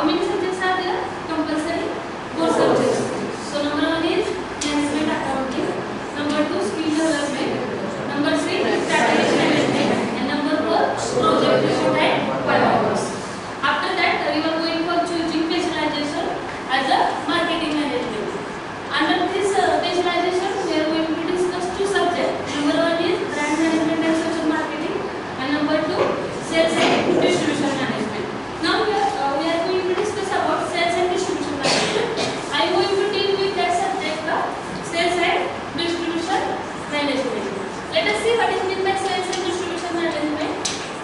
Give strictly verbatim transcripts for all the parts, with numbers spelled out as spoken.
how many subjects are there? Compulsory four subjects. So number one is management accounting, number two skill development, number three strategic management, and number four project report and purpose. After that we are going for choosing specialization as a marketing management. Under this uh, specialization we are going to discuss two subjects. Number one is brand management and social marketing, and number two sales and distribution management. Now we are, uh, we are going to discuss about sales and distribution management. I am going to deal with that subject, the sales and distribution management. Let us see what is meant by sales and distribution management.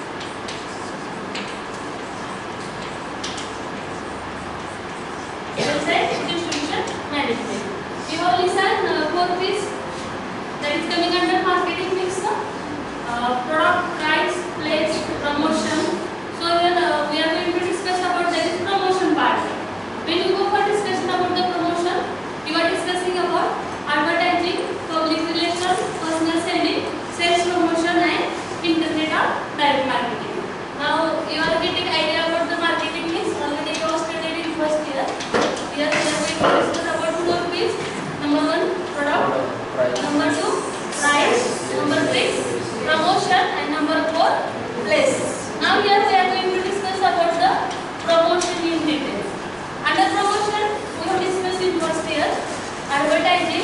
Sales and distribution management. We have listened uh, four P's, that is coming under marketing mix, uh, product, price, place, promotion. So here uh, we are going to discuss about that is promotion part. When you go for discussion about the promotion, you are discussing about advertising, public relations, personal selling, sales promotion, and internet or direct marketing. Now you are getting idea about the marketing mix. Already you have studied in first year. Here we are going to discuss about four P's. Number one, product. Number two, price. Number three, promotion, and number four, place. Now here we are going to discuss about the promotion in detail. Under promotion, we have discussed in first year advertising.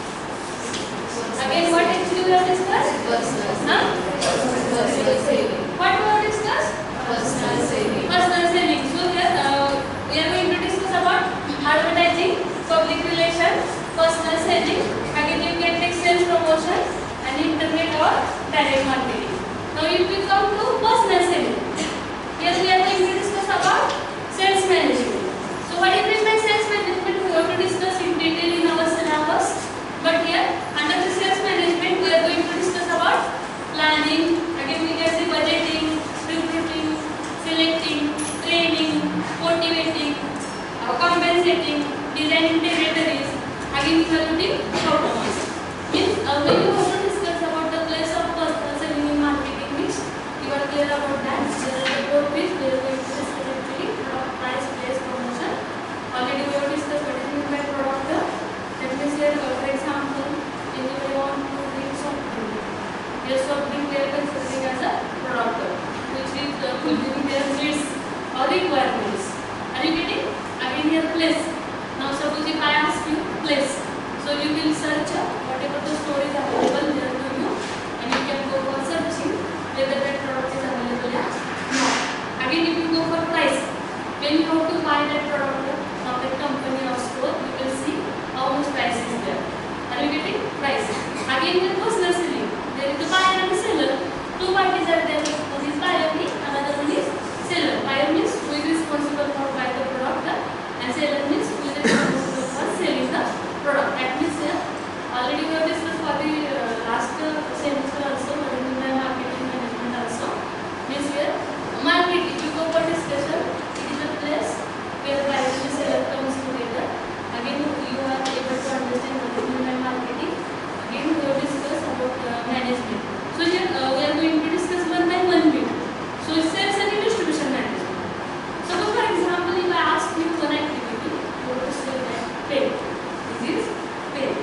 Again, what actually we have discussed? Personal. Huh? Personal selling. What we have discussed? Personal selling. Personal selling. So here uh, we are going to discuss about advertising, public relations, personal selling. Again, you can take sales promotion and internet or direct marketing. Now if we come to personal selling, here we are going to discuss about sales management. So what is meant by sales management? We have to discuss in detail in our syllabus. But here under the sales management we are going to discuss about planning. Again we can say budgeting, recruiting, selecting, training, motivating, uh, compensating, designing territories, again evaluating performance. Means uh, when you have to discuss about the place of personal selling in marketing mix, you are clear about that. There are the four P's. We are going to discuss actually product, price, place, promotion. Already we have discussed what is meant by product. Let me say uh, for example, anybody want to drink soft drink. Here soft drink they are considering as a product, which is uh, fulfilling their needs or requirements. Are you getting? Again here place. Now suppose if I ask you place, so you will search uh, whatever the store is available there to you, and you can go for searching whether that product is available or not. Again if you go for price, when you have to buy that product from that company or store, you will see how much price is there. Are you getting? Price. Again with personal selling, there is the buyer and the seller. Two parties are there. One is buyer, another one is seller. Buyer means who is responsible for buying the product, and seller means who is responsible for selling the product. That means here already we have discussed for the uh, last uh, semester also, what is meant by marketing management also. Means here market, if you go for discussion, it is a place where buyer and the seller comes together. Again you are able to understand what is meant by marketing. Again we have discussed about uh, management. So here uh, we are going to discuss one by one bit. So sales and distribution management. Suppose for example if I ask you one activity, you have to say that pen. This is pen.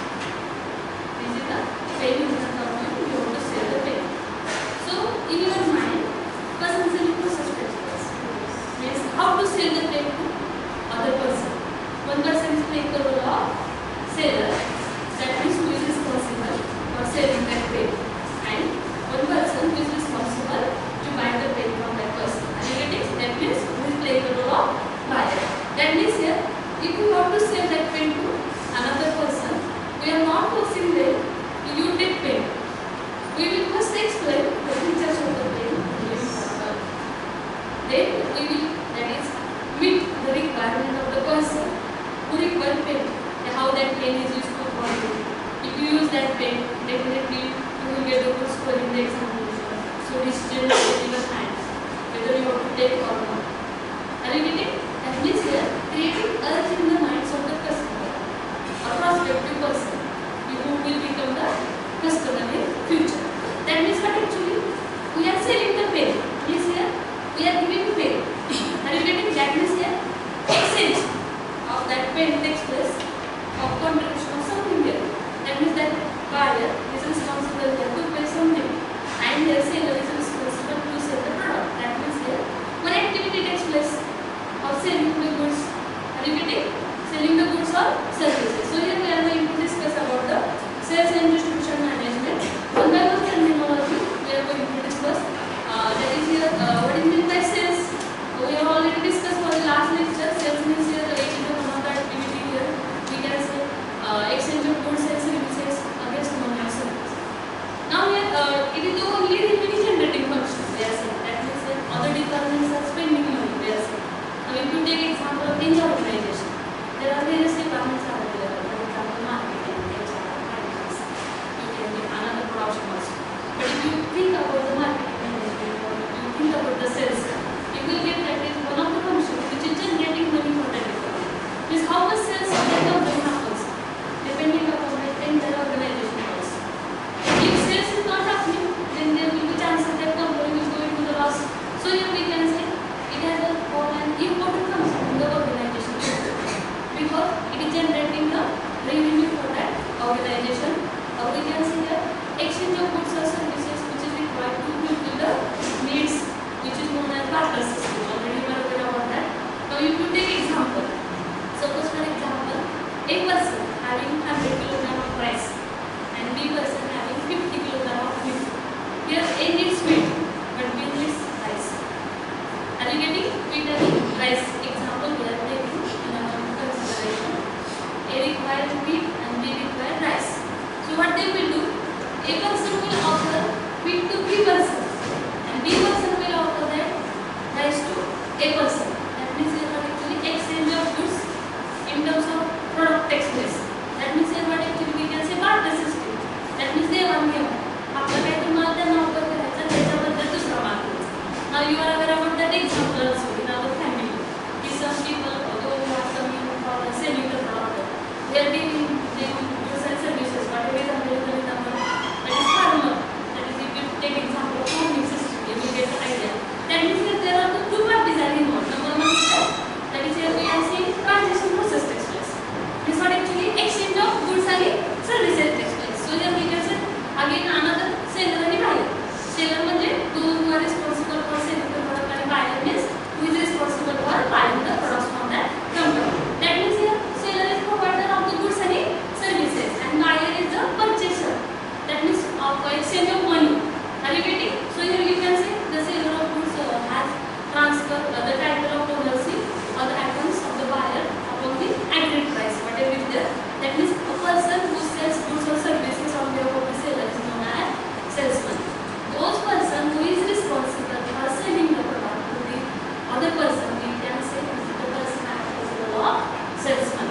This is the pen in the government. You have to say the pen. So in your mind, person selling process means how to sell the pen to other person. One person is playing the role of seller, that means who is responsible for selling that pen, and one person who is responsible to buy the pen from that person. Are you getting? That means who is playing the role of buyer. That means here, if you want to sell that pen to another person, we are not forcing them to you take pen. We will first explain the features of the pen. Then we will, that is, meet the requirement of the person who requires pen, how that pen is useful for you. If you use that pen, definitely you will get a good score in the examination. So decision is in your hands, whether you want to take or not. Are you getting? That means here, creating urge in the minds of the customer or prospective person who will become the customer in future. That means what actually? We are selling the pen. Means here, we are giving pen. Are you getting? That means here, or services. So here we are going to discuss about the sales and distribution management. One by one terminology we are going to discuss. Uh, that is here uh, what is meant by sales. So we have already discussed for the last lecture. Sales means here the agent of one of the activity here. We can say uh, exchange of goods and services against money service. Now here uh, it is the only revenue generating function. We are saying that means uh, other departments are spending money. We are saying. Now if you take example of any organization, there are various departments are available. For example, marketing, H R, finance. You can get another production also. But if you think about the marketing management or if you think about the sales, you will get that is one of the functions which is generating money for that department. Means how much sales that company happens depending upon the entire organization also. If sales is not happening, then there will be chances that company will go into the loss. So here we can say it has a an important function in the organization because it is generating the revenue for that organization. Or we can see the exchange of goods or services which is required to fulfill the needs, which is known as barter system. Already you are aware about that. Now if you take example, suppose for example, a person having one hundred kilograms of rice and B person having fifty kilograms of meat. Here A needs meat but B needs rice. Are you getting? Wheat and rice example we are taking in our consideration. A requires wheat and B requires rice. So what they will do? A person will offer wheat to B person and B person will offer that rice to A person. That means they are actually exchange of goods in terms of product takes place. That means they are actually we can say barter system. That means they are one आपला काही माल त्यांना offer करायचा त्याच्याबद्दल दुसरा माल घ्यायचा. Now you are aware about that example also in our family. Some people go coming for selling the product. They are giving them goods and services. Whatever is available in our that is farmer. That is if you take example of farming system, you will get the idea. That means that there are two parties are involved. Number one is that that is here we are saying transaction process takes place. This one actually exchange of goods and services takes place. So here we can say again another seller and buyer. Seller म्हणजे those who are responsible for selling the product and buyer means who is responsible for buying the products from that company. That means here seller is provider of the goods and services and buyer is the purchaser. That means of exchange of money. Are you getting? So here you can say the seller of goods uh, has transferred uh, the title of ownership or the items of the buyer upon the agreed price. Whatever is there. That means a person who sells goods or services on behalf of the seller is known as salesman. Those person who is responsible for selling the product to the other person, we can say is the person acting as the law salesman.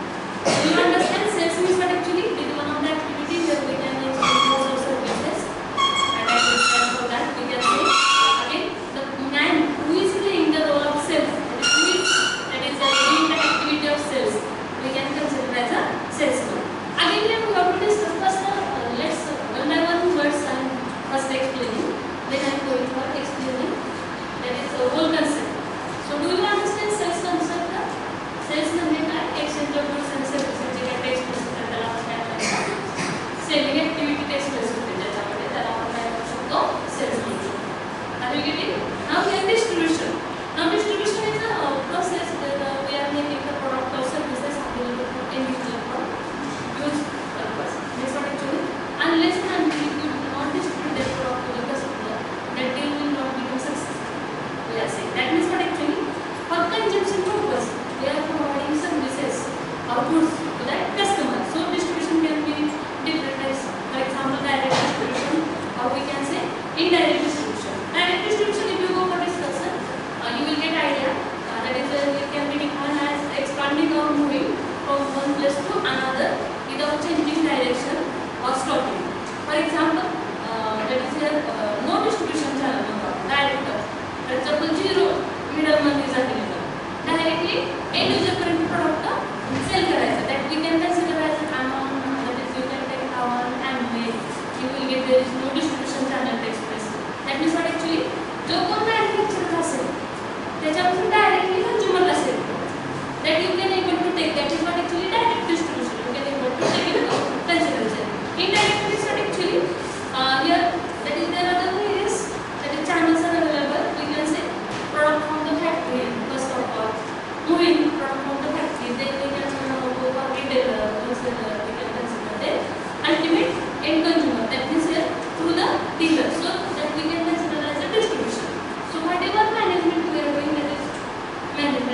Do you understand? Sales means what actually? It is one of the activities where we can exchange goods or services. And I will stand for that. We can say again the man who is playing the role of sales. That is, who is, that is the doing the activity of sales. We can consider as a salesman. Again, we have to discuss first. Uh, let's uh, one by one words and first explaining. Then I am going for explaining. That is the whole concept. So do you understand sales concept? Sales म्हणजे काय? Exchange of goods and services जे काय takes place होते त्याला आपण काय म्हणतो? Selling activity takes place होते ज्याच्यामध्ये त्याला आपण काय म्हणू शकतो? Sales म्हणतो. Are you getting? Now here distribution. Now distribution is a uh, process where uh, we are making the product or services available for individual for use purpose. That's what actually. Unless and until you do not distribute that product to the customer, that deal will not become successful. We are saying that means what actually for consumption purpose we are providing services or goods to that customer. So distribution can be different types. For example, direct distribution or we can say indirect distribution. Direct distribution, if you go for discussion, uh, you will get idea. Uh, that is where it can be defined as expanding or moving from one place to another without changing direction or stopping. For example, uh, that is here uh, no distribution channel, direct. For example, zero middleman is available. Directly end user current product sell करायचं. That we can consider as an Amazon. That is you can take Amazon and Amway. You will get there is no distribution channel takes place. That means what actually जो कोण manufacturer असेल त्याच्यापासून directly consumer La sell. That you can able to take. That is what actually direct distribution. You can able to take it into consideration. Indirect is what actually uh, here that is there are the various that is channels are available. We can say product from the factory first of all, moving product from the factory. Then we can uh, go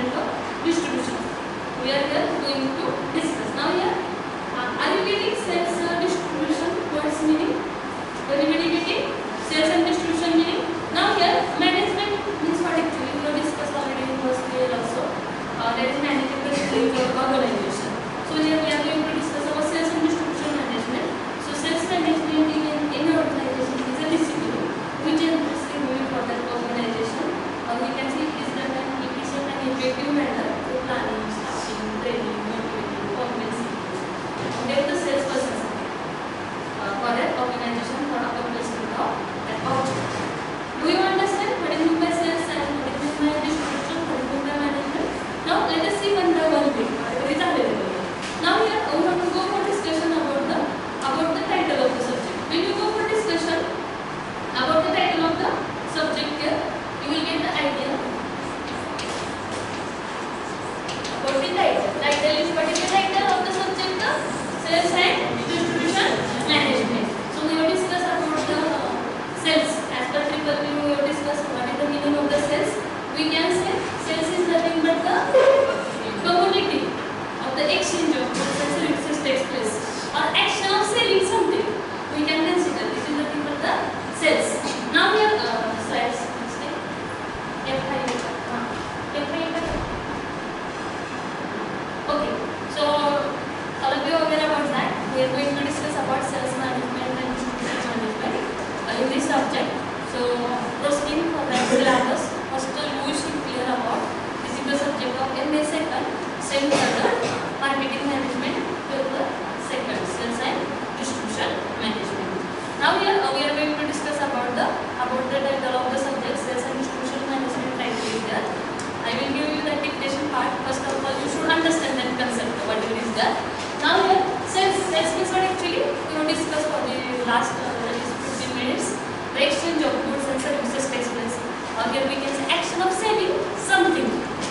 management of distribution. We are here going to discuss. Now here, uh, are you getting sales uh, distribution words meaning? Everybody getting sales and distribution meaning? Now here, management means what actually? We have discussed already in first year also. Uh, that is managing the sales of organization. So here we are going to discuss about sales and distribution management. So sales management in any organization is a discipline which is necessary for that organization. Or we can see it is done in efficient and effective manner through planning, staffing, training, motivating, convincing. There is the sales person uh, for that organization for accomplishment of that object. Do you understand what is meant by sales and what is meant by distribution, what is meant by management? Now let us see one by one thing. Whatever is available. Now here we have to go for discussion about the about the title of the subject. When you go for discussion about the title of the subject here, you will get the idea about the title. Title is what is the title of the subject? The sales and distribution management. So we will discuss about the uh, sales. As per triple B, we will discuss what is the meaning of the sales. We can say sales is nothing but the commodity of the exchange of goods and services takes place, or action of selling something. We can consider this is nothing but the sales. Now we are uh, slides. F five. F five. Okay. So all of you are aware about that. We are going to discuss about sales management and distribution management uh, in this subject. So proceeding for the syllabus, first you should clear about this is the subject of M A second, same further marketing management, paper second, sales and distribution management. Now here uh, we are going to discuss about the about the title of the subject, sales and distribution management title is there. I will give you the dictation part. First of all, you should understand that concept whatever is there. Now here sales sales means what actually we have discussed for the last uh, fifteen minutes. The exchange of goods and services takes place. Or here we can say action of selling something.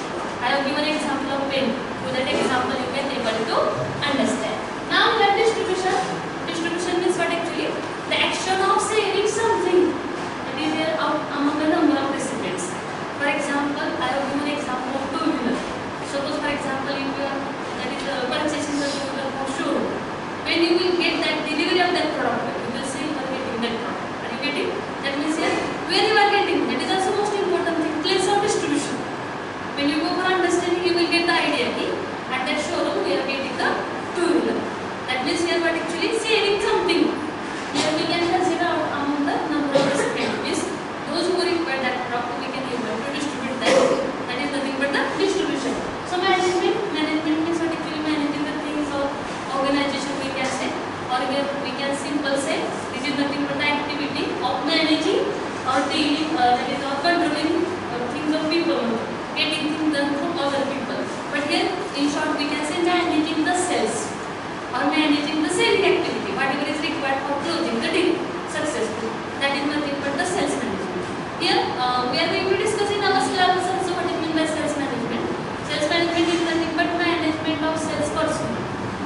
I have given an example of pen. With that example you can able to understand. Now here distribution. Distribution means what actually? The action of selling something. That is here among a number of recipients. For example, I have given an example of two-wheeler. Suppose for example if you are that is uh, purchasing the two-wheeler from showroom. When you will get that delivery of that product, you will say you are getting that product. Are you getting? That means here where you are getting. That is also most important thing. Place of distribution. When you go for understanding, you will get the idea. At that showroom, we are getting the two-wheeler. That means here what actually selling something. Here we can consider among the number of recipients. Means those who require that product, we can able to distribute that. That is nothing but the distribution. So management, management means what actually managing the things of organization we can say, or here we can simple say this is nothing but the activity of managing or dealing, uh, that is or controlling uh, things of people, getting things done from other people. But here in short we can say managing the sales or managing the selling activity, whatever is required for closing the deal successfully. That is nothing but the sales management. Here uh, we are going to discuss in our syllabus also what is meant by sales management. Sales management is nothing but management of sales personnel.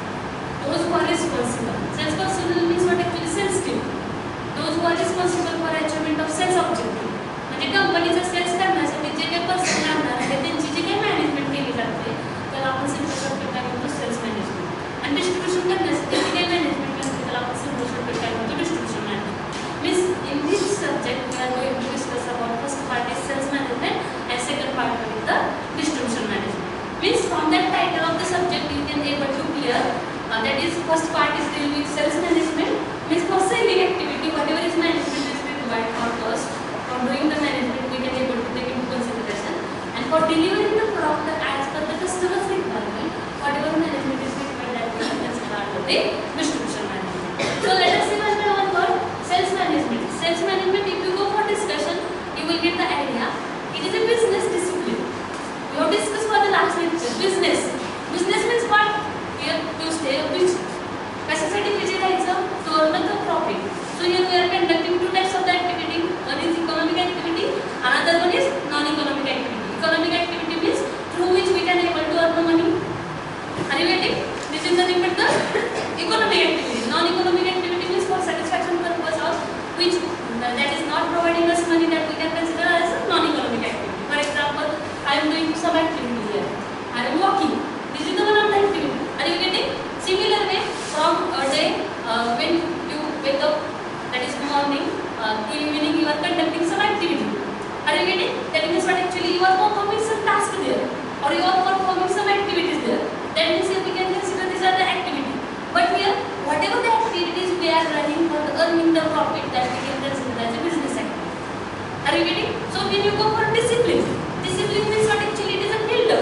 Those who are responsible. Sales personnel means what actually sales team. Those who are responsible for achievement of sales objective. म्हणजे कंपनीचा sales करण्यासाठी जे काही person लागणार आहे त्यांची जी काही management केली जाते त्याला आपण सिंपल शॉर्टकट काय म्हणतो सेल्स मॅनेजमेंट. आणि डिस्ट्रीब्युशन करण्यासाठी जी काही मॅनेजमेंट असते त्याला आपण सिंपल शॉर्टकट काय म्हणतो distribution management. Means in this subject we are going to discuss about first part is sales management and second part is the distribution management. Means from that title of the subject you can able to clear uh, that is first part is dealing with sales management. Means for selling activity whatever is management is required for us. For doing the management we can able to take into consideration, and for delivering the product as per the customer's requirement whatever management is required that we can consider under the distribution management. So let us see one by one word sales management. Sales management if you go for discussion you will get the idea. It is a business discipline. We have discussed for the last lecture. Business. Business means what? Here to stay busy. कशासाठी busy राहायचं? To earn the profit. So here we are conducting two types of the activity. One is economic activity. Another one is non-economic activity. Economic activity means through which That means here we can consider these are the activities. But here, whatever the activities we are running for earning the profit, that we can consider as a business activity. Are you getting? So when you go for discipline, discipline means what actually? It is a filter.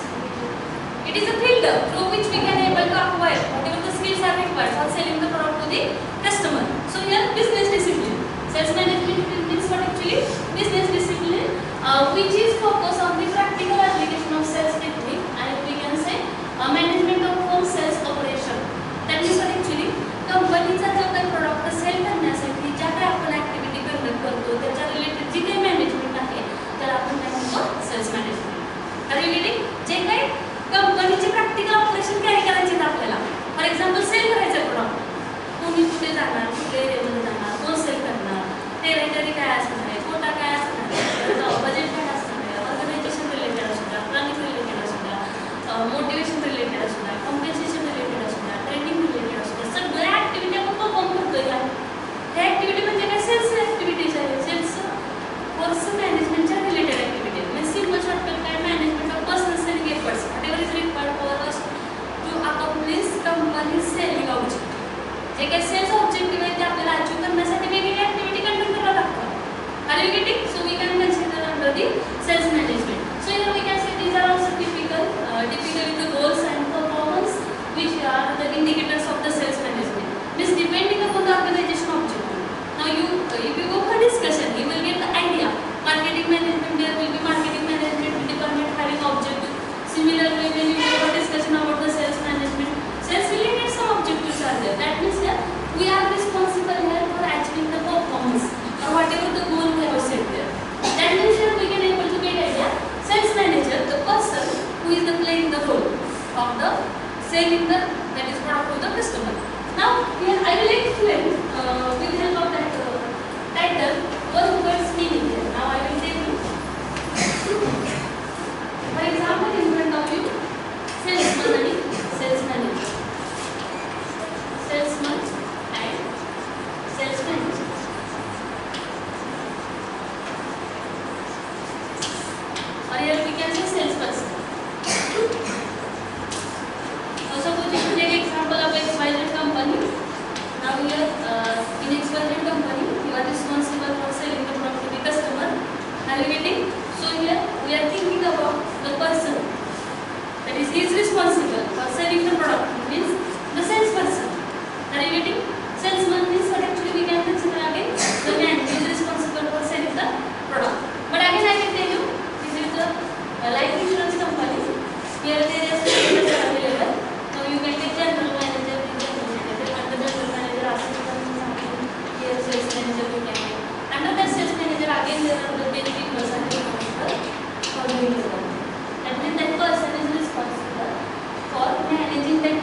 It is a filter through which we can able to acquire whatever the skills are required for selling the product to the customer. So here business discipline. Sales management means what actually? Business discipline, uh, which is focused on the practical application of sales technique, and we can say uh, management of home sales operation. That means what actually? कंपनीचा जो काही product cell करण्यासाठी ज्या काही आपण activity conduct करतो त्याच्या related जी काही मॅनेजमेंट आहे त्याला आपण काय म्हणतो? Sales management. Are you getting? जे काही कंपनीचे प्रॅक्टिकल ऑपरेशन कॅरी करायचे आहेत आपल्याला. फॉर एक्झाम्पल सेल करायचं प्रोडक्ट, कोणी कुठे जाणार, कुठल्या एरियामध्ये जाणार, कोण सेल करणार, टेरिटरी काय असणार आहे, कोटा काय असणार आहे, बजेट काय असणार आहे, ऑर्गनायझेशन रिलेटेड असू द्या, प्लॅनिंग रिलेटेड असू द्या, मोटिवेशन रिलेटेड असू द्या, कॉम्पेन्सेशन रिलेटेड असू द्या, ट्रेनिंग रिलेटेड असू द्या, सगळ्या ऍक्टिव्हिटी आपण परफॉर्म करतोय. ह्या ऍक्टिव्हिटी म्हणजे काय? सेल्स ऍक्टिव्हिटीज आहे. सेल्स पर्सन मॅनेजमेंटच्या रिलेटेड ऍक्टिव्हिटी. म्हणजे सिम्पल शॉर्टकट काय? Management of personal selling efforts whatever is required for us to accomplish company selling objective. जे काही सेल्स ऑब्जेक्टिव्ह आहे ते आपल्याला अचीव्ह करण्यासाठी वेगवेगळ्या ऍक्टिव्हिटी कंडक्ट कराव्या लागतात. Are you getting? So we can consider under the sales management. So here we can say these are also typical typically the goals and performance which are the indicators of the sales management. Means depending upon the organization objective. Now you, uh, if you go for discussion, you will get the idea. Marketing management, there will be marketing management department having objective. Similarly, when you go for discussion about the sales management, sales related some objectives are there. That means that we are responsible here for achieving the performance or whatever the goal we have set there. That means here we can able to get idea. Sales manager, the person who is the playing the role of the selling the that is product to the customer. Now here I will explain uh, with the help of that uh, title one word's meaning here. Now I will tell you. For example, in front of you, salesman and sales manager. Salesman and sales manager. Or here we can say salesperson. Suppose you take example of X Y Z company. Now here uh, in X Y Z company, you are responsible for selling the product to the customer. Are you getting? So here we are thinking about the person. That is, he is responsible for selling the product. Means the salesperson. Are you getting? Salesman means what actually we can consider again the man who is responsible for selling the product. But again I can tell you, this is the uh, life insurance company. Here there is a available. You can get general manager, general manager, under the general manager, assistant something, here sales manager you can get. Under the sales manager again there are the ten people responsible for doing the work. That means that person is responsible for managing that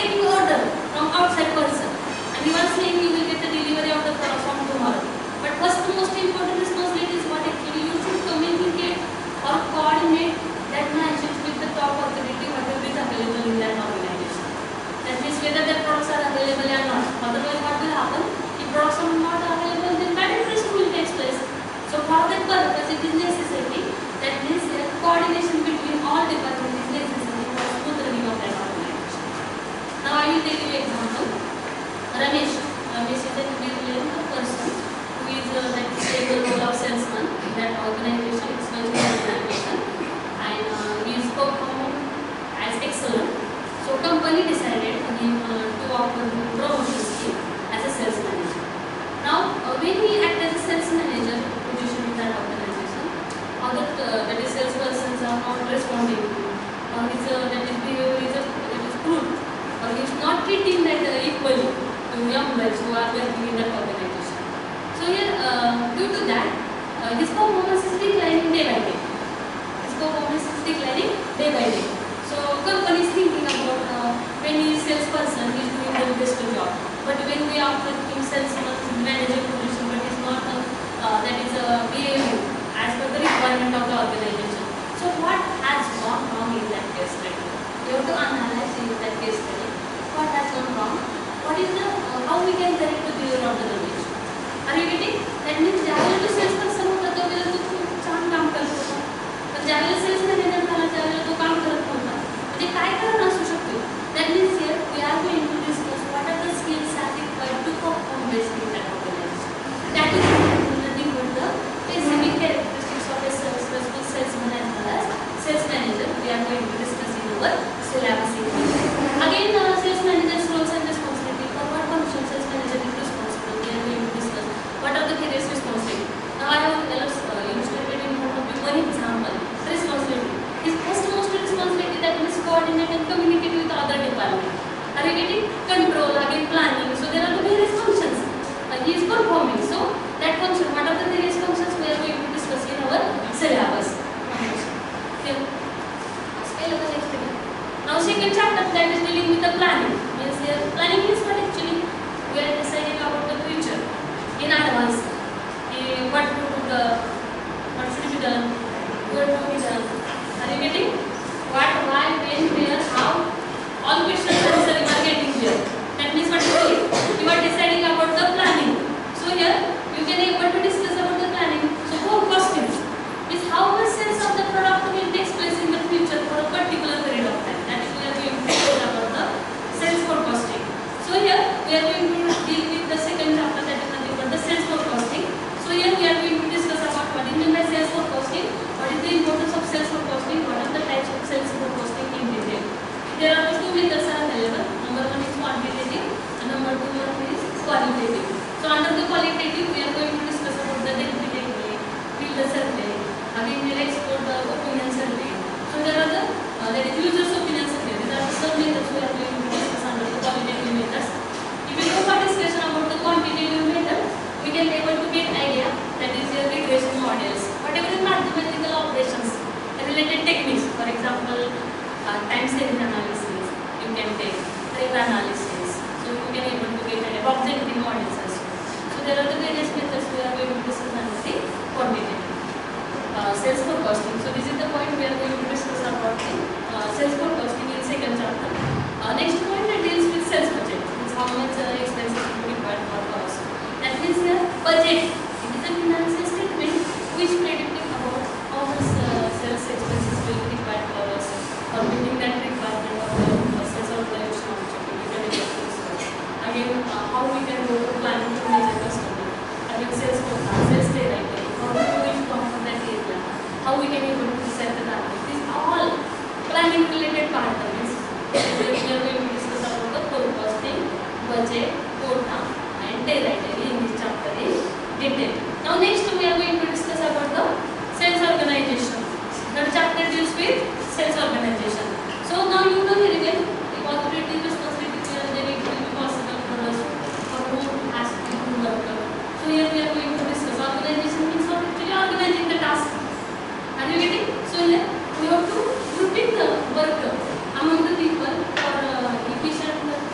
taking order from outside person, and you are saying you will get the delivery of the product from tomorrow. But first, the most important responsibility is what actually you should communicate or coordinate that message with the top authority, whatever is available in that organization. That means whether the products are available or not. Otherwise, what will happen? If products are not available, then bad impression will take place. So for that purpose, it is necessary that this uh, coordination between all departments is necessary for smooth running of that organization. Now I will take you an example. Ramesh. Ramesh is a very person who is uh, that take the role of salesman in that organization. It's going to be organization, and uh, he is performing as excellent. So company decided for him uh, to offer him promotion scheme as a sales manager. Now uh, when he acts as a sales manager position in that organization, how that uh, that is salespersons are not responding to, or his uh, that is behavior is that is crude, or he is not treating that uh, equally to young boys who are working in that organization. So here uh, due to that, uh, his performance is declining day by day. His performance is declining day by day. So company is thinking about uh, when he is salesperson, he is doing the best job. But when we offer him salesman manager position, but it's not uh, uh, that is a behavior as per the requirement of the organization. So what has gone wrong in that case study? You have to analyze in that case study. What has gone wrong? What is the uh, how we can correct the behavior of the organization? Are you getting? That means ज्यावेळेला तो salesperson होता त्यावेळेला तो खूप छान काम करत होता. पण ज्यावेळेला sales manager झाला त्यावेळेला तो काम करत नव्हता. म्हणजे काय कारण असू शकते? That means here we are going to discuss what are the skills that are required to perform best in that organization. That is nothing but the specific characteristics of a successful salesman as well as sales manager. We are going to discuss in our syllabus. Again, uh, sales manager's roles and responsibility. For what function sales manager is responsible? We are going to discuss what are the various responsibilities. Now I have uh, illustrated in front of you one example. Responsibility. His first most responsibility that is coordinate and communicate with other departments. Are you getting? Control, again planning. So there are the various functions uh, he is performing. So that function, what are the various functions we are going to discuss in our syllabus. Okay. Now second chapter that is dealing with the planning. Means here planning is what actually we are deciding about the future in advance. Uh, what to do, the what should be done, what to be done. Are you getting? What, why, when, where, how? All questions are getting here. That means what you do? You are deciding about the planning. So here you can able to discuss about the planning. So for costing is how much sales of the product will take place in the future for a particular period of time. That is we are going to discuss about the sales forecasting. So here we are going to deal with the second chapter that is nothing but the sales forecasting. So here we are going to discuss about what is meant by sales forecasting, what is the importance of sales forecasting, what are the types of sales forecasting in detail. There are two methods are available. Number one is quantitative and number two one is qualitative. So under the qualitative we are going to discuss about the density technique, field survey, again we will explore the opinion survey. So there are the uh, there is users opinion survey. These are the some methods we are going to discuss under the qualitative methods. If we go for discussion about the quantitative method, we can be able to get idea that is your regression models. Whatever the mathematical operations, related techniques, for example, uh, time series analysis, you can take trend analysis. So you can able to get an objective models as well. So there are the various methods we are going to discuss under the quantitative. Uh, sales forecasting. So this is the point we are going to discuss about the uh, sales forecasting in second chapter. Uh, next point that deals with sales budget. It's how much uh, expenses will be required for cost. That means the budget. It is a financial statement which predicting about how much uh, sales expenses will be required for us for meeting that requirement of the uh, sales or collection objective. Again, uh, how we can go to planning to measure customer. Again, sales forecast, sales day writing, how to go in from that area, how we can able to set the target. These are all planning related part of this. We are going to discuss about the forecasting, budget, quota, and day writing in this chapter in detail. Now next we are going to discuss about the sales organization. Third chapter deals with sales organization. So now you know very well the authority responsibility and then it will be possible for us for who has to do work. So here we are going to discuss organization means what actually organizing the task. Are you getting? So here we have to grouping the work among the people for uh, efficient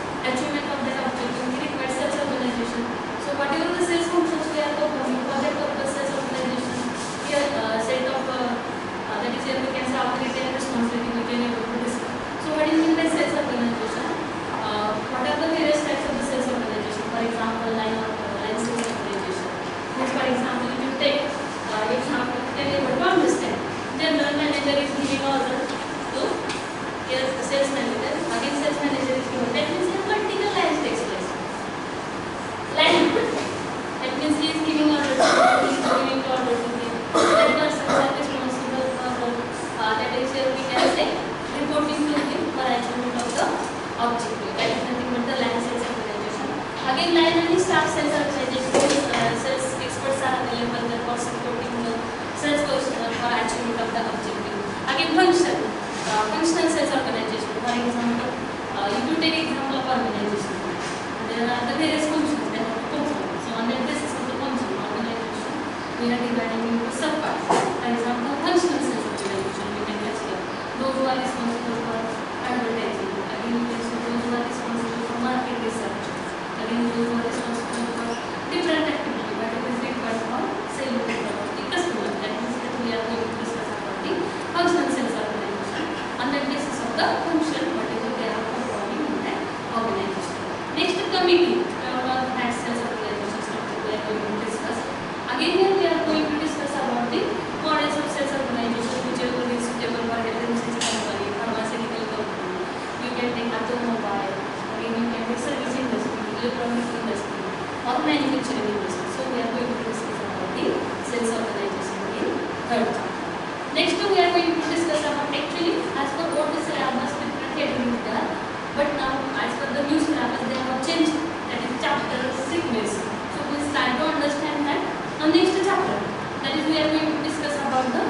available there for supporting the sales personnel for achievement of the objective. Again, function, uh, functional sales organization. For example, uh, if you take example of organization, there are the various functions that have to perform. So on that basis of the function organization, we are dividing into subparts. For example, functional sales organization, we can consider those who are responsible for advertising. Again, we can say those who are responsible for market research. Again, those who are responsible for different activity, but it is required for selling to the customer. That means that we are going to discuss about the functional sales organization on the basis of the function whatever they are performing in that organization. Next, committee. All that sales organization structure we are going to discuss. Again, here we are going to discuss about the models of sales organization whichever is suitable for F M C G company, pharmaceutical company. You can take automobile. Again, you can take service industry, electronic industry, or manufacturing industry. So we are going to discuss about the sales organization in third chapter. Next, we are going to discuss about actually as per what the syllabus different headings there, but now as per the new syllabus they have changed, that is chapter sequence. So please try to understand that. Now next chapter, that is we are going to discuss about the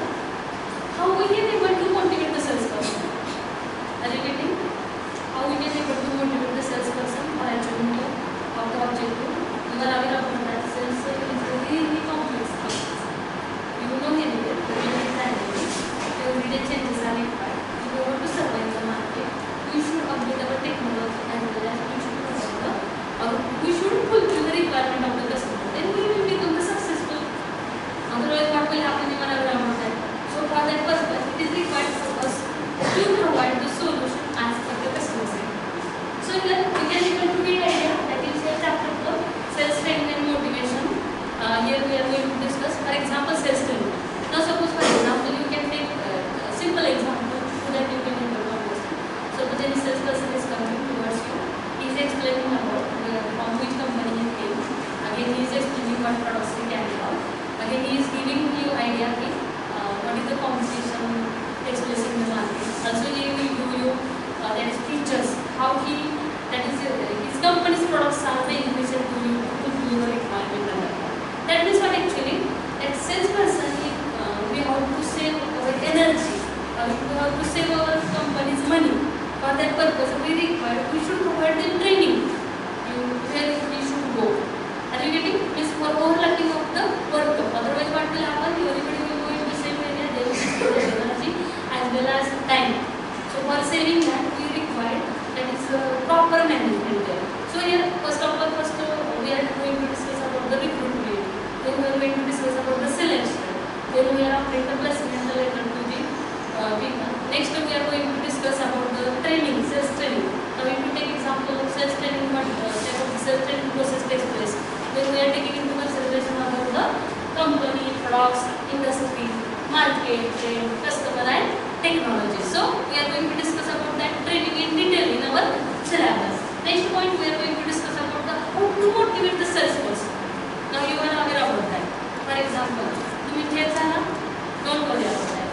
how we can able to motivate the salesperson. Are you getting? How we can able to motivate the salesperson for achievement of the objective. You are aware of that sales is a really complex process. You know anyway, but you understand it. Every day changes are required. If you want to survive the market, we should update our technology as well as we should provide the, or we should fulfill the requirement of the customer. Then we will become the successful. Otherwise, what will happen? You are aware of that. So for that purpose, it is required for us to provide the solution as per the customer side. So here we can able to get idea that is here chapter four, sales training and motivation. Uh, here we are going to discuss, for example, sales training. Now suppose for example you can take uh, a simple example so that you can able to understand. Suppose any salesperson is coming towards you, he is explaining about uh, from which company he came. Again he is explaining what products he carry out. Again he is giving you idea of uh, what is the competition takes place in the market. Also he will give you uh, that is features, how he that is uh, his company's products are beneficial to you to fulfill your requirement. That means what actually that salesperson uh, we have to save our energy, uh, we have to save our company's money. For that purpose we require we should provide them training. You, where we should go. Are you getting? Means for overlapping of the work. Otherwise what will happen? Everybody will go in the same area, they will save their energy as well as time. So for saving that we require that is uh, proper management there. So here first of all first uh, we are going to discuss about the recruitment. Then we are going to discuss about the selection. Then we are applying the placement letter to the uh, people. Next we are going to discuss about the training, sales training. Now if you take example of sales training, what uh, type of sales training process takes place. Then we are taking into consideration about the company, products, industry, market, trade, customer and technology. So we are going to discuss about that training in detail in our syllabus. Next point we are going to discuss about the how to motivate the salesperson. Now you are aware about that. For example, तुम्ही खेळ झाला, don't worry about that.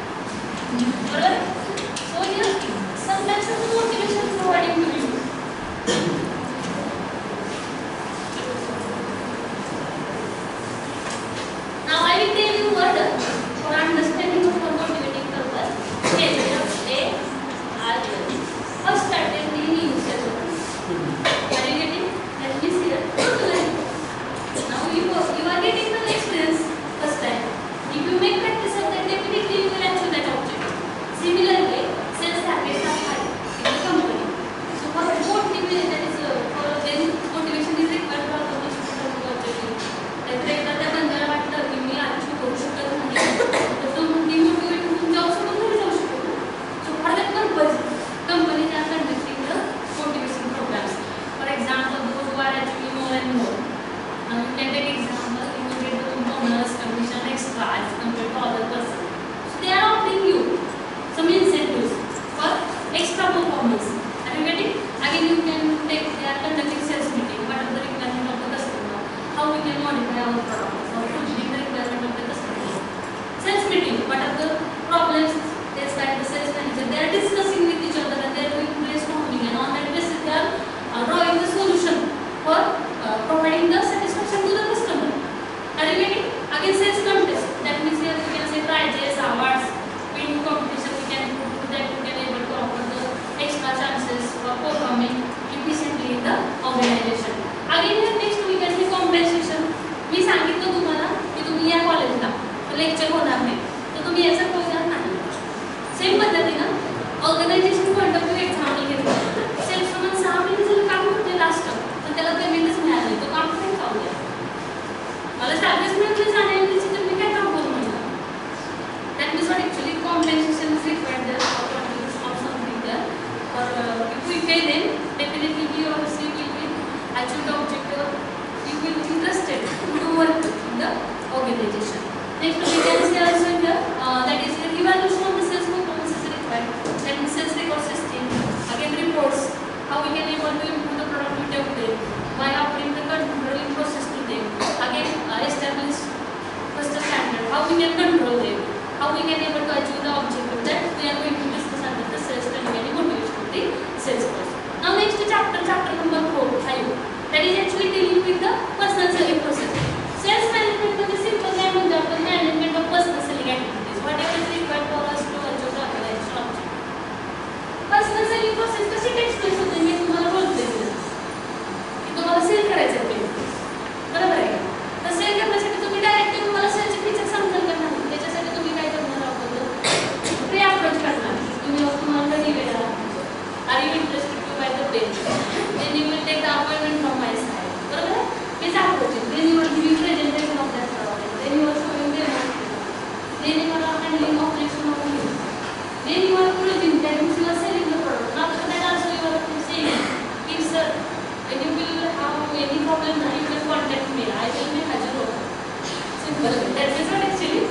Alright? So here, sometimes the motivation providing to you. Now I will tell you what for understanding of the motivating purpose. Here we have A, R, L. First attempt in initial. Are you getting? Let me see that. Now you, you are getting the experience first time. If you make practice of that, Again, sales contest. That means here we can say prizes, awards, winning competition. We can do that. We can able to offer the extra chances for performing efficiently in the organization. Again, here next we can say compensation. मी सांगितलं तुम्हाला की तुम्ही या कॉलेजला lecture होणार नाही तर तुम्ही याचा प्रोग्राम नाही. सेम पद्धतीनं organization point of view example घेतलं. सेल्स प्रमाण सहा महिने झालं काम होते लास्ट पण त्याला पेमेंटच मिळालं नाही. तो काम कुठे चालू आहे. मला सॅलरीज मिळते जाण्याची तर मी काय काम करू म्हणलं. That means what actually compensation is required there of something there or if we pay them definitely we or see will be achieve the objective. You will be interested to work in the organization. Next we can see also here uh, that is the evaluation of the sales performance is required. That means sales record system. Again reports how we can able to improve the productivity of them by offering the controlling process to them. Again uh, establish first standard. How we can control them. How we can able to achieve the objective that we are going to discuss under the sales training and motivation of the sales force. Now next chapter, chapter number four, five. That is actually dealing with the personal selling process. Sales management is simple name of the management of personal selling activities. Whatever is required for us to achieve the organization objective. Personal selling process कशी takes place होते मी तुम्हाला बोलते की तुम्हाला cell करायचं आहे बरोबर आहे का. तर सेल करण्यासाठी तुम्ही डायरेक्ट तुम्हाला सेलचे फीचर समजेल का नाही त्याच्यासाठी तुम्ही काय करणार आहोत प्री अप्रोच करणार. तुम्ही तुम्हाला कधी वेळ are you interested to buy the page then you will take the appointment from my side. बरोबर आहे. Please approach it. Then you will give presentation of that product. Then you are showing them. Then you are handling operation of it. Then you are closing. That means you are selling the product. After that also you are saying, if sir, when you will have any problem, you can contact me. I will be available. Simple. That is what actually.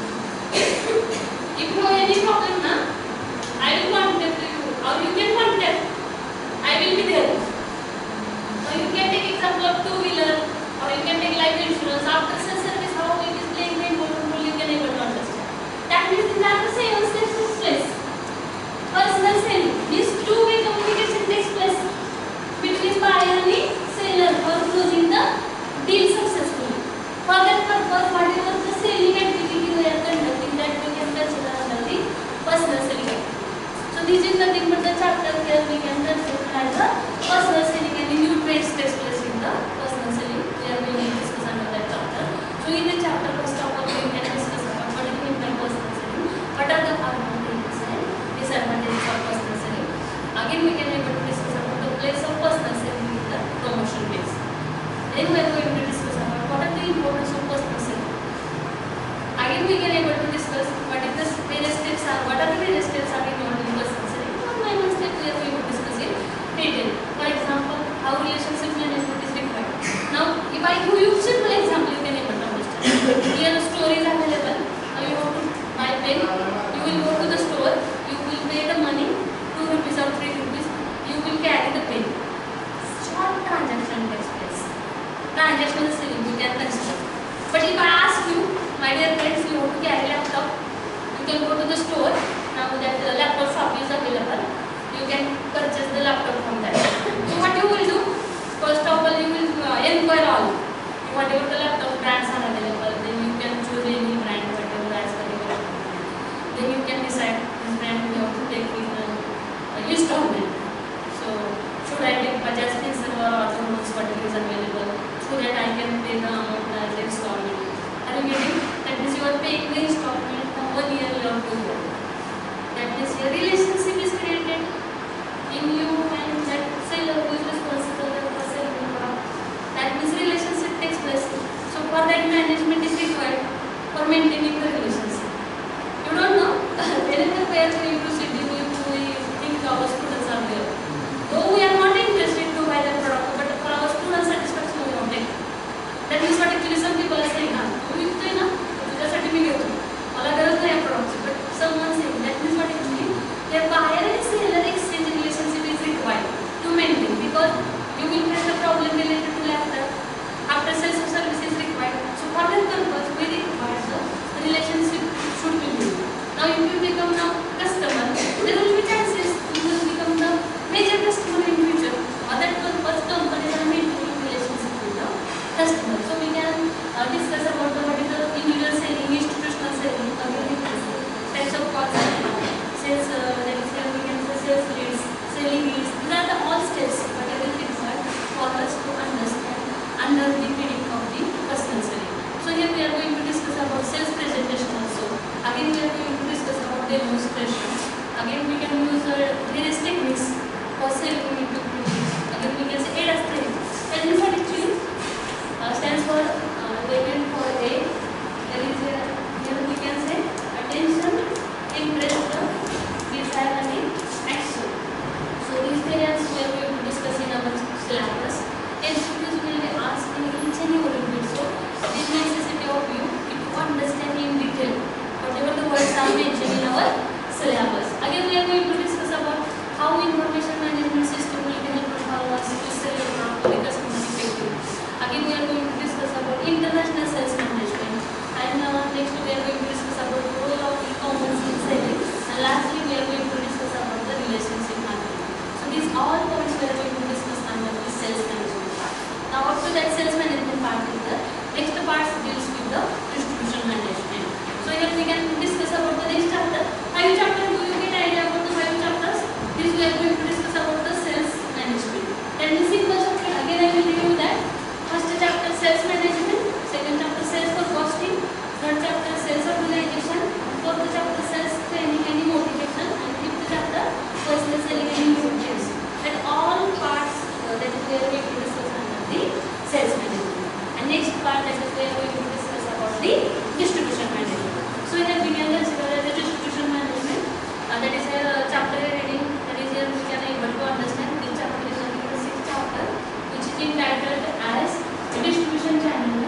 If you have any problem, na, I will contact you. Or you can contact. I will be there. So you can take example of two wheeler or you can take life insurance. After sales service, how it is playing the important role you can able to understand. That means these are the sales takes place. Personal selling. These two-way communication takes place between buyer and seller for closing the deal successfully. For that purpose, whatever the selling activity we are conducting, that we can consider under the personal selling. So this is nothing but the chapter here we can consider as the personal selling and the new trades takes place in the personal selling. We are going to discuss under that chapter. So in the chapter first of all we can discuss about what is meant by personal selling, what are the advantages and disadvantages of personal selling. Again we can able to discuss about the place of personal selling in the promotion base. Then we are going to discuss about what are the importance of personal selling. Again we can able to discuss what is the various steps are, what are the various steps are involved in personal selling. One by one step we are going to discuss in detail. For example, how relationship management is required. Now, if I give you simple example, you can able to understand. Here a store is available. Now you have to buy pen. You will go to the store. You will pay the money, two rupees or three rupees. You will carry the pen. Short transaction takes place. Transaction is selling. You can consider. But if I ask you, my dear friends, you want to carry laptop, you can go to the store. Now that the laptop shop is available, you can purchase the laptop from that. So what you will do? First of all, you will uh, inquire all. Whatever the laptop brands are available, then you can choose any brand, whatever as per your requirement. Then you can decide this brand you have to take in uh, installment. So should I take Bajaj Finserv or Autonomous, whatever is available, so that I can pay the amount as installment. Are you getting? That means you are paying the installment from one year or two years. That means your relationship is created in you and that seller who is responsible for selling the product. That means relationship takes place. So for that management is required for maintaining the relationship. You don't know when is the pair going to sit, you think our students are there. Though we are not interested to buy the product, but for our student satisfaction we want it. That is what actually some people are saying. तुझ्यासाठी मी घेतो मला गरज नाही या प्रॉडक्टची but someone saying that means what actually their buyer and seller exchange relationship is required to maintain because you will face a problem related to laptop after sales service is required. So for that purpose we require the we are going to do this. Again, we can say A does three. And this one actually uh, stands for uh, latent for A. There is a, here we can say attention, interest, desire, and action. So these areas we are going to discuss in our syllabus. And students will be asked in each and every bit. So it is necessity of you to understand in detail whatever the words are mentioned in our syllabus. Again, we are going to discuss about how information management system will be helpful us to sell your product to the customer effectively. Again, we are going to discuss about international sales management, and uh, next we are going to discuss about the role of e-commerce in selling, and lastly we are going to discuss about the relationship marketing. So these all points we are going to discuss under the sales management part. Now after that sales management part is the next part deals with the distribution management. So here we can discuss about the next chapter. Five chapter, do you get idea about the five chapters? This we are going to discuss about the sales management. Then the simple chapter, again I will review that. First chapter sales management, second chapter sales for costing, third chapter sales organization, fourth chapter sales training and motivation, and fifth chapter personal selling and influence. And all parts uh, that we are going to discuss under the sales management. And next part that is we are going to discuss about the distribution management. So here we can consider the distribution management. Uh, that is a uh, chapter reading. That is here we can able to understand. This chapter is the sixth chapter, which is entitled as distribution channel.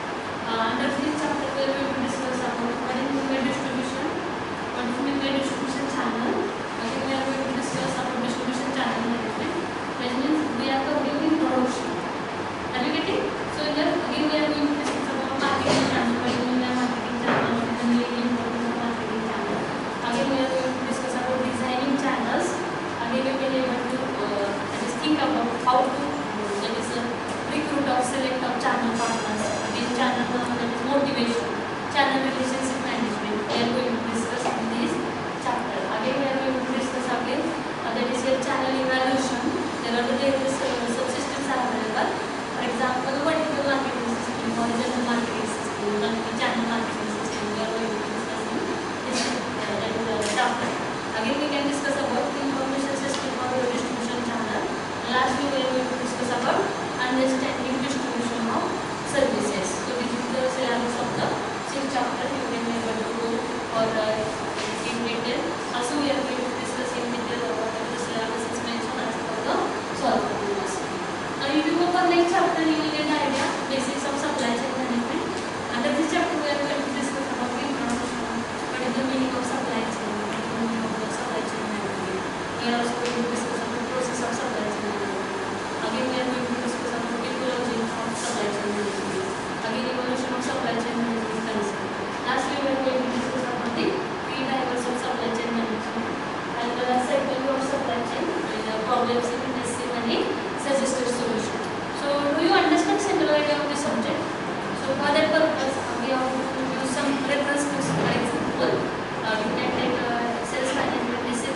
Uh, under this chapter we are going to discuss about what is meant by distribution, what is meant by distribution channel. Again we are going to discuss about distribution channel management. That means we are covering introduction. Are you getting? So here again we are going to discuss about marketing channel. What is meant by marketing channel? What is the main importance of marketing channel? Again we are going to discuss about designing channels. Again we will be able to uh, just think about how to uh, that is uh, recruit or select of channel partners. Again channel uh, that is motivation, channel relationship management. We are going to discuss in this chapter. Again we are going to discuss again uh, that is your channel evaluation. There are the various uh, subsystems are available. For example, vertical marketing system, horizontal marketing system, multi-channel marketing system. We are going to discuss in this uh, that is uh, chapter. Again we can discuss about the information system or the distribution channel. And lastly we are going to discuss about understanding distribution of services. So this is the syllabus of the sixth chapter. You can be able to go for uh, in detail. Also we are going to discuss in detail about the syllabus is mentioned as per the solve formulas. Now if you go for next chapter you will get the idea basics of supply chain management. Under this chapter we are going to discuss about the introduction, what is the meaning of supply chain, what is the meaning of the supply chain management. We are also going to discuss about the process of supply chain management. Again we are going to discuss about the ecology of supply chain management. Again evolution of supply chain management concept. Lastly we are going to discuss about the three drivers of supply chain management, as well as psychology of supply chain and uh, problems in industry and suggested solution. So do you understand central idea of the subject? So for that purpose uh, we have to use some reference books. For example, uh, you can take uh, sales management essay.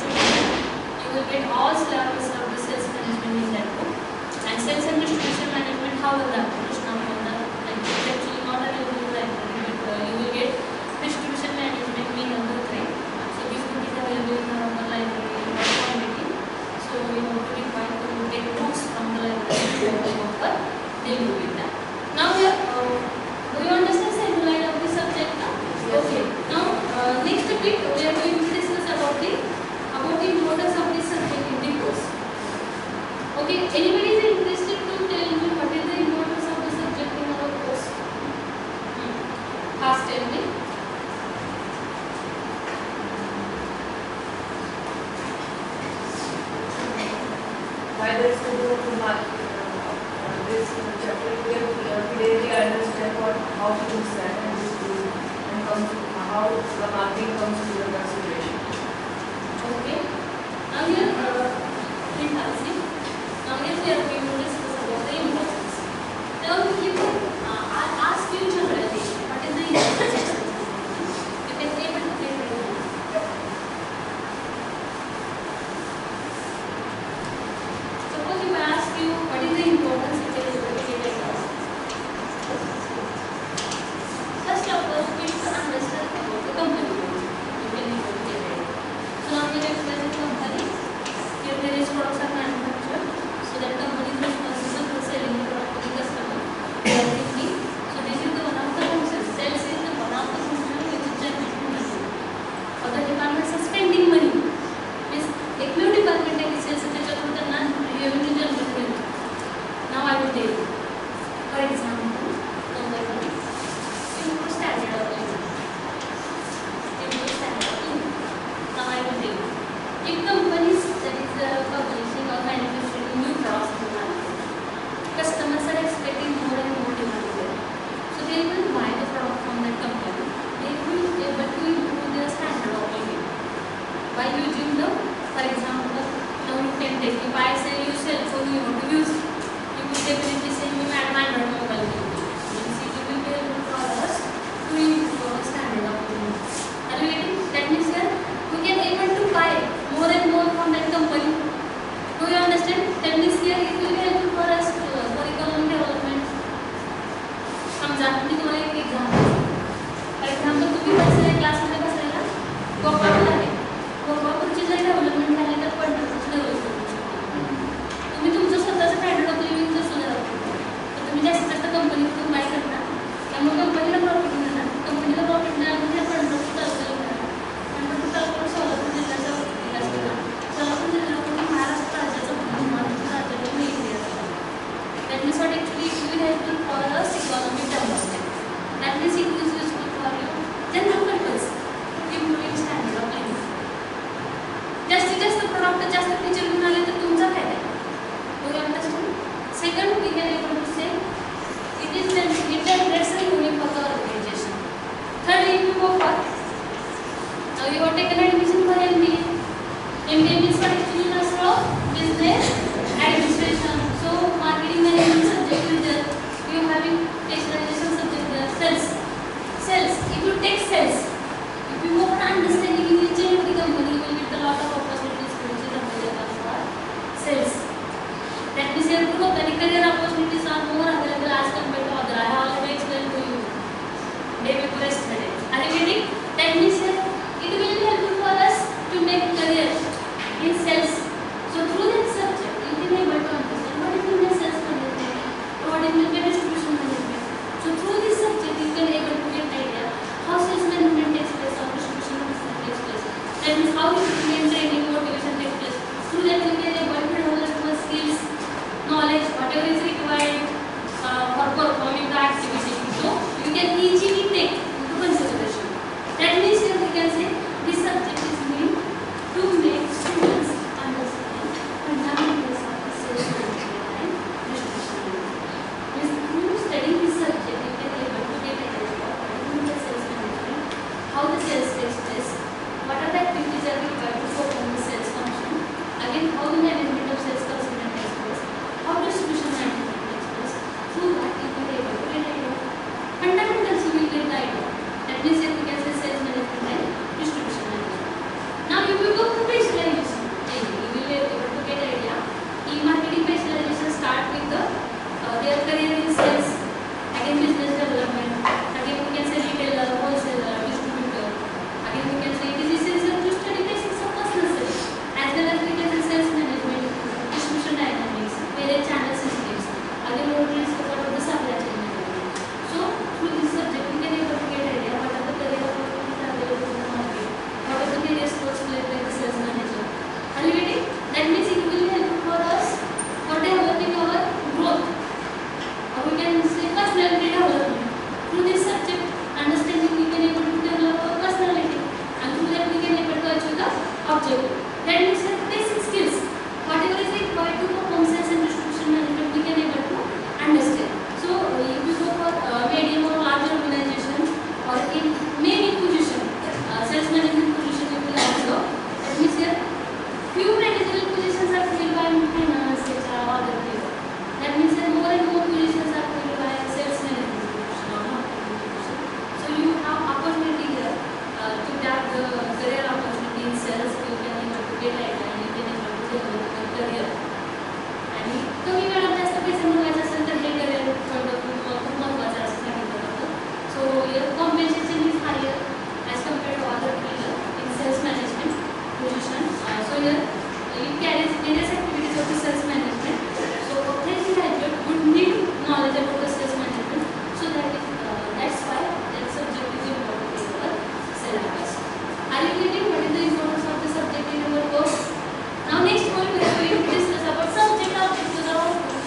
You will get all syllabus of the sales management in that book. And sales and distribution management, how will that Krishna Fonda, and it's actually not available in the library, but uh, you will get distribution management in number three. So this book is available in our library in one quantity. So we have to require to get books from the library to offer. They will get that. Now here, uh, do you understand central line of the subject now? Okay. Now uh, next bit we are going to discuss about the about the importance of this subject in the course. Okay, anybody is interested to tell me what is the importance of the subject in our course? Hmm. Fast tell me. Why there is no room to mark uh, this chapter? We have uh, clearly understand what how to understand and this is and comes to how the marking comes to the consideration. Okay. Now here, uh, in Halsey. Now here we are going to discuss about the importance. Now you can uh, ask you generally what is the importance of this? You can be able to get it. Suppose if I ask you what is the importance, you can able to get it. First of all, we need to understand about the company. You can able to get it. So now we are explaining company. Here there is products are manufactured. if you go for, now you have taken admission for M B A. M B A means what actually Master of Business Administration. So marketing management subject is there. You are having specialization subject there. Sales. Sales. If you take sales, if you go for understanding in each and every company, you will get a lot of opportunities which is available for sales. That means your growth and career opportunities are more available as compared to other. I have already explained to you day before yesterday. Are you getting? That means it will be helpful for us to make career in sales. So through that subject, you can be able to understand what is in sales management, what is in distribution management. So through this subject, you can be able to get idea how sales management takes place, how distribution management takes place. That means how discipline, training, motivation takes place. Through that, you can be able to develop skills, knowledge, whatever is required uh, for performing the activity. So you can easily take into consideration. That means here we can say this subject is meant to make students understand fundamentals of the sales management and distribution management. Means through studying this subject, you can be able to get an idea of what is the sales management, how the sales takes place, what are the activities are required to perform the sales function, again how the management of sales consultant takes place, how distribution management takes place. Through that, you can be able to get an idea. Fundamentals you will get the idea. That means here we can say sales management and distribution management. Now if you go to specialization, you will be able to get idea. E-marketing specialization start with the uh, their career in sales, again business development, again we can say retailer, wholesaler, distributor. Again we can say it is essential to study basics of personal sales, as well as we can say sales management, distribution dynamics, various channel systems. Again we will discuss about the supply chain management. So through this subject we can able to get idea what are the career opportunities available in the market, what are the various roles played by the sales manager. Are you getting? That means it will help for us for developing our growth, or we can say personality development. Through this subject understanding we can able to develop our personality, and through that we can able to achieve the objective. That means the basic skills, whatever is required to perform sales and distribution management, we can able to understand. So uh, if you go for uh, medium or large organization or in maybe position, uh, sales management position you will also. That means here few managerial positions are filled by finance, H R, or other people. That means that more and more positions are filled by sales management position or marketing position. So you have opportunity here uh, to grab the career opportunity in sales. You can able to get idea and you can able to develop your career. आणि कमी वेळात जास्त पैसे मिळवायचे असेल तर हे career खूप महत्त्वाचं असं सांगितलं जातं. सो your compensation is higher as compared to other field in sales management position. Uh, so here it carries various activities of the sales management. So every graduate would need knowledge about the sales management. So that is uh, that's why that subject is important in our syllabus. Are you getting what is the importance of the subject in our course? Now next point we are going to discuss about subject objectives or outcomes.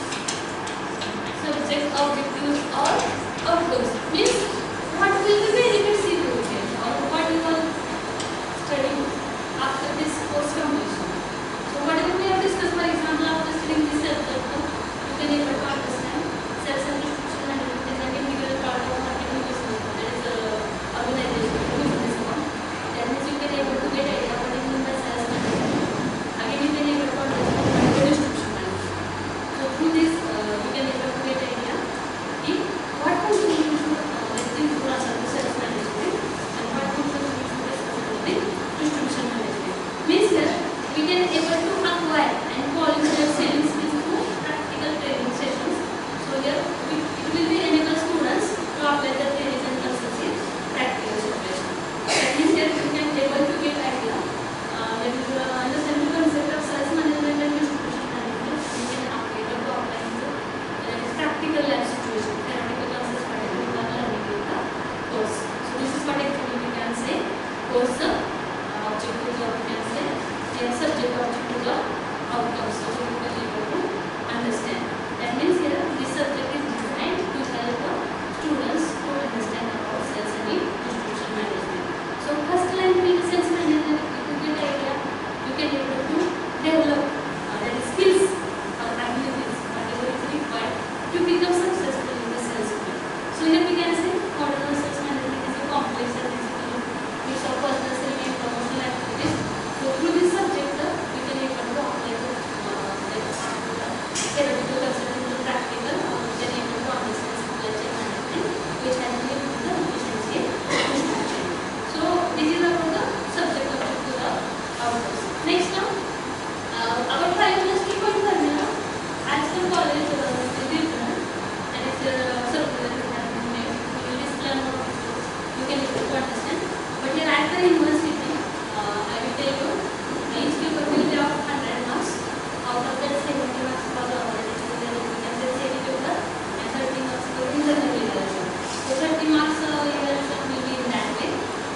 Subject objectives or outcomes means what will be benefits you will get or what you will study after this course completion. So whatever we have discussed, for example, after studying this subject, you can able to understand sales and distribution management is an integral part of marketing business. That is a organization business one. That means you can able to get idea what is meant by sales management. Again you can able to understand what is distribution management. So through this uh, you can able to get idea in what contribution uh, let's think for us of the sales management and what contribution is for the distribution management. Means here we can able to acquire and qualify your selling skills through practical training sessions. So here we, it will be enable students to apply the theories and concepts in practical situation. That means here you can able to get idea uh, that is uh, understand the concept of sales management and distribution management. You can apply it to apply in the that is practical life situation. Theoretical concepts whatever you are learning in the course. So this is what actually we can say course uh, objectives or we can say their subject objectives or outcomes. So you can be able to understand. That means here this subject is designed to help uh, students to understand about sales and distribution management. So first line will be sales management. If you get idea, you can able to develop uh, that is skills or abilities whatever is required to become successful in the sales field. So here we can say modern sales management is a complex and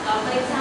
Uh, for example,